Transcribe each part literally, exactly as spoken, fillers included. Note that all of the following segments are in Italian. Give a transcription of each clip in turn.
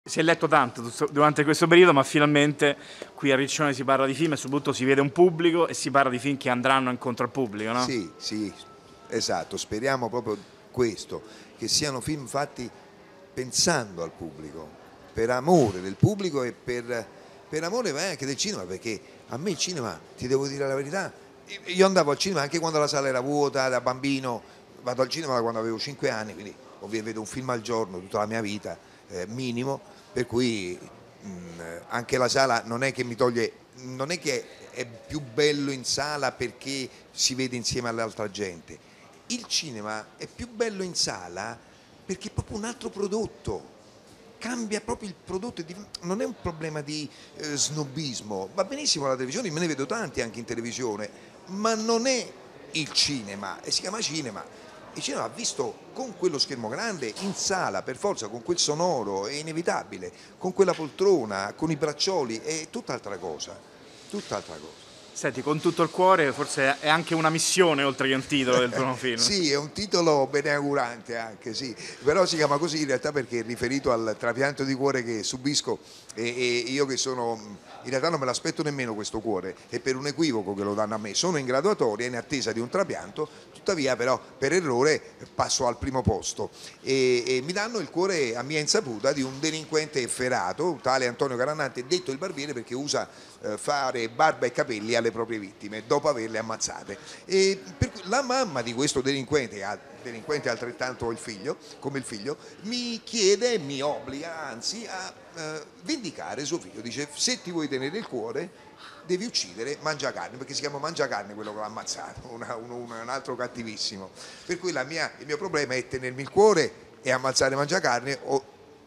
Si è letto tanto durante questo periodo, ma finalmente qui a Riccione si parla di film e soprattutto si vede un pubblico e si parla di film che andranno incontro al pubblico, no? Sì, sì, esatto, speriamo proprio questo, che siano film fatti pensando al pubblico, per amore del pubblico e per, per amore anche del cinema, perché a me il cinema, ti devo dire la verità, io andavo al cinema anche quando la sala era vuota, da bambino, vado al cinema da quando avevo cinque anni, quindi ovviamente vedo un film al giorno tutta la mia vita, eh, minimo, per cui mh, anche la sala non è che mi toglie, non è che è più bello in sala perché si vede insieme all'altra gente, il cinema è più bello in sala perché è proprio un altro prodotto, cambia proprio il prodotto, non è un problema di eh, snobismo, va benissimo la televisione, me ne vedo tanti anche in televisione, ma non è il cinema, e si chiama cinema. Il cinema va visto con quello schermo grande, in sala, per forza, con quel sonoro, è inevitabile, con quella poltrona, con i braccioli, è tutt'altra cosa, tutt'altra cosa. Senti, Con tutto il cuore forse è anche una missione oltre che un titolo del tuo film. Sì, è un titolo beneaugurante anche, sì, però si chiama così in realtà perché è riferito al trapianto di cuore che subisco e, e io che sono, in realtà non me l'aspetto nemmeno questo cuore, è per un equivoco che lo danno a me, sono in graduatoria in attesa di un trapianto, tuttavia però per errore passo al primo posto e, e mi danno il cuore a mia insaputa di un delinquente efferato, tale Antonio Carannante, detto il barbiere perché usa eh, fare barba e capelli alle proprie vittime dopo averle ammazzate. E per cui la mamma di questo delinquente, delinquente altrettanto il figlio, come il figlio, mi chiede e mi obbliga anzi a eh, vendicare suo figlio, dice se ti vuoi tenere il cuore devi uccidere Mangiacarne, perché si chiama Mangiacarne quello che l'ha ammazzato, una, un, un, altro cattivissimo, per cui la mia, il mio problema è tenermi il cuore e ammazzare Mangiacarne o,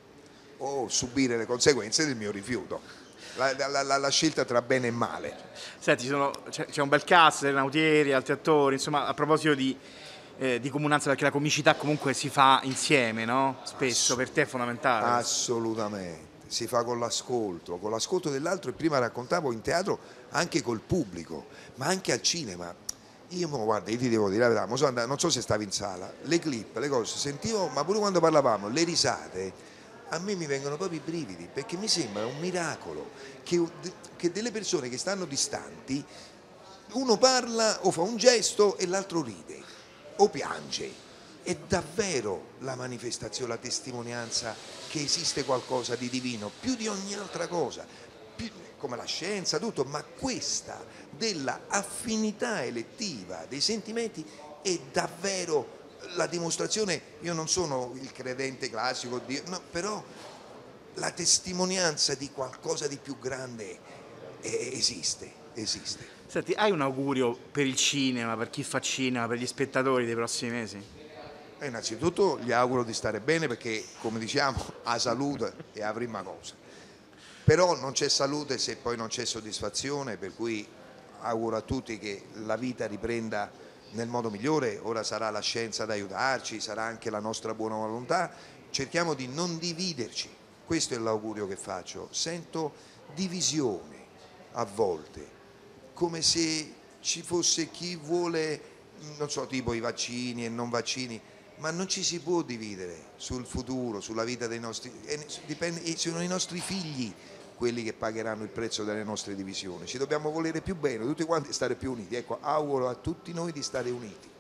o subire le conseguenze del mio rifiuto. La, la, la, la scelta tra bene e male. Senti, c'è un bel cast, Serena Autieri, altri attori, insomma, a proposito di, eh, di comunanza, perché la comicità comunque si fa insieme, no? Spesso, per te è fondamentale. Assolutamente, si fa con l'ascolto, con l'ascolto dell'altro e prima raccontavo in teatro anche col pubblico, ma anche al cinema. Io, guarda, io ti devo dire la verità, non so se stavi in sala, le clip, le cose, sentivo, ma pure quando parlavamo, le risate, a me mi vengono proprio i brividi, perché mi sembra un miracolo che, che delle persone che stanno distanti, uno parla o fa un gesto e l'altro ride o piange. È davvero la manifestazione, la testimonianza che esiste qualcosa di divino, più di ogni altra cosa, più, come la scienza, tutto, ma questa della affinità elettiva dei sentimenti è davvero la dimostrazione. Io non sono il credente classico, no, però la testimonianza di qualcosa di più grande esiste, esiste. Senti, hai un augurio per il cinema, per chi fa cinema, per gli spettatori dei prossimi mesi? E innanzitutto gli auguro di stare bene perché, come diciamo, a salute è la prima cosa. Però non c'è salute se poi non c'è soddisfazione, per cui auguro a tutti che la vita riprenda nel modo migliore. Ora sarà la scienza ad aiutarci, sarà anche la nostra buona volontà. Cerchiamo di non dividerci, questo è l'augurio che faccio. Sento divisione a volte, come se ci fosse chi vuole, non so, tipo i vaccini e non vaccini, ma non ci si può dividere sul futuro, sulla vita dei nostri, e dipende, e sono i nostri figli quelli che pagheranno il prezzo delle nostre divisioni. Ci dobbiamo volere più bene, tutti quanti stare più uniti. Ecco, auguro a tutti noi di stare uniti.